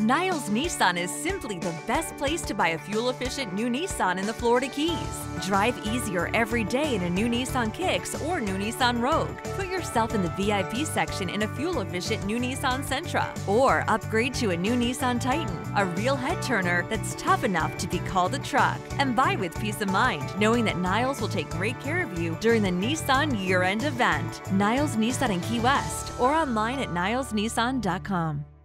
Niles Nissan is simply the best place to buy a fuel-efficient new Nissan in the Florida Keys. Drive easier every day in a new Nissan Kicks or new Nissan Rogue. Put yourself in the VIP section in a fuel-efficient new Nissan Sentra. Or upgrade to a new Nissan Titan, a real head-turner that's tough enough to be called a truck. And buy with peace of mind, knowing that Niles will take great care of you during the Nissan year-end event. Niles Nissan in Key West or online at nilesnissan.com.